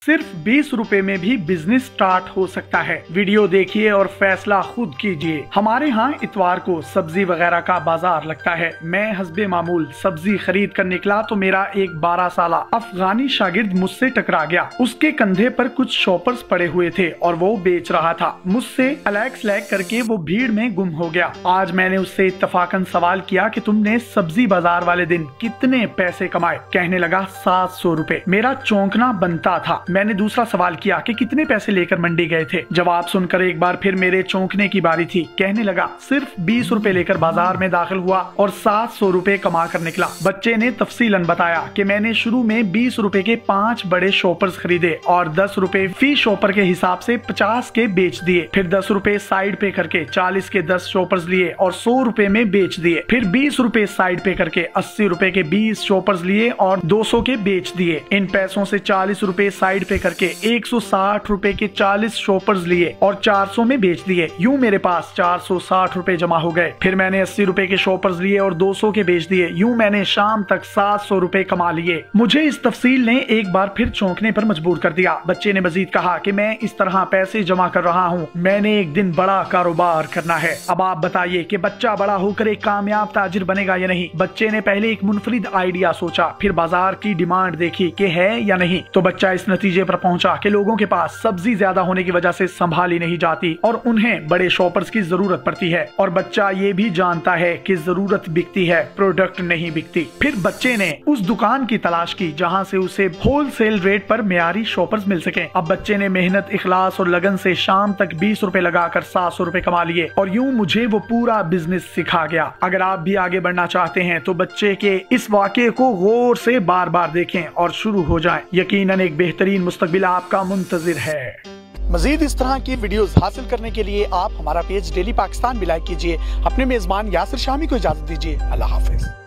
सिर्फ 20 रुपए में भी बिजनेस स्टार्ट हो सकता है। वीडियो देखिए और फैसला खुद कीजिए। हमारे यहाँ इतवार को सब्जी वगैरह का बाजार लगता है। मैं हस्बे मामूल सब्जी खरीद कर निकला तो मेरा एक 12 साल अफगानी शागिर्द मुझसे टकरा गया। उसके कंधे पर कुछ शॉपर्स पड़े हुए थे और वो बेच रहा था। मुझसे अलैग स्लैग करके वो भीड़ में गुम हो गया। आज मैंने उससे इत्तफाकन सवाल किया कि तुमने सब्जी बाजार वाले दिन कितने पैसे कमाए? कहने लगा 700 रुपए। मेरा चौंकना बनता था। मैंने दूसरा सवाल किया कि कितने पैसे लेकर मंडी गए थे? जवाब सुनकर एक बार फिर मेरे चौंकने की बारी थी। कहने लगा सिर्फ 20 रुपए लेकर बाजार में दाखिल हुआ और 700 रुपए कमा कर निकला। बच्चे ने तफसीलन बताया कि मैंने शुरू में 20 रुपए के 5 बड़े शॉपर्स खरीदे और 10 रुपए फी शॉपर के हिसाब से 50 के बेच दिए। फिर 10 रुपए साइड पे करके 40 के 10 शॉपर्स लिए और 100 रुपए में बेच दिए। फिर 20 रुपए साइड पे करके 80 रुपए के 20 शॉपर्स लिए और 200 के बेच दिए। इन पैसों से 40 रुपए साइड पे करके 160 रुपए के 40 शॉपर्स लिए और 400 में बेच दिए। यूं मेरे पास 460 रुपए जमा हो गए। फिर मैंने 80 रुपए के शॉपर्स लिए और 200 के बेच दिए। यूं मैंने शाम तक 700 रुपए कमा लिए। मुझे इस तफसील ने एक बार फिर चौंकने पर मजबूर कर दिया। बच्चे ने मजीद कहा कि मैं इस तरह पैसे जमा कर रहा हूँ। मैंने एक दिन बड़ा कारोबार करना है। अब आप बताइए कि बच्चा बड़ा होकर एक कामयाब ताजिर बनेगा या नहीं? बच्चे ने पहले एक मुनफरिद आइडिया सोचा, फिर बाजार की डिमांड देखी कि है या नहीं। तो बच्चा इस नतीजे पर पहुंचा कि लोगों के पास सब्जी ज्यादा होने की वजह से संभाली नहीं जाती और उन्हें बड़े शॉपर्स की जरूरत पड़ती है। और बच्चा ये भी जानता है कि जरूरत बिकती है, प्रोडक्ट नहीं बिकती। फिर बच्चे ने उस दुकान की तलाश की जहां से उसे होलसेल रेट पर मेयारी शॉपर्स मिल सके। अब बच्चे ने मेहनत, इखलास और लगन से शाम तक 20 रुपए लगाकर 700 रुपए कमा लिए और यूं मुझे वो पूरा बिजनेस सिखा गया। अगर आप भी आगे बढ़ना चाहते हैं तो बच्चे के इस वाक़े को गौर से बार बार देखें और शुरू हो जाएं। यकीनन एक बेहतरीन मुस्तकबिल आपका मुंतजिर है। मजीद इस तरह की वीडियोस हासिल करने के लिए आप हमारा पेज डेली पाकिस्तान भी लाइक कीजिए। अपने मेजबान यासिर शामी को इजाजत दीजिए। अल्लाह हाफिज।